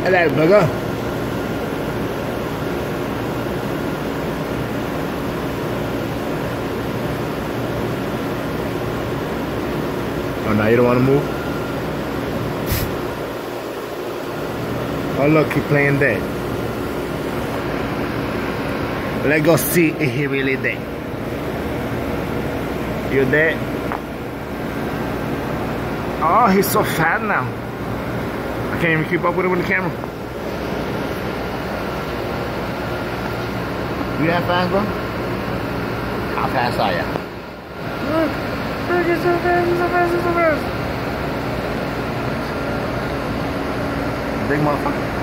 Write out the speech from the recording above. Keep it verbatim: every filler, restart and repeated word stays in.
I like burger. Oh, now you don't want to move? Oh, look, he playing dead. Let's go see if he really dead. You dead? Oh, he's so fat now. I can't even keep up with him with the camera. You that fast, bro? How fast are ya? Look, look, he's so fast, he's so fast, he's so fast. Big motherfucker.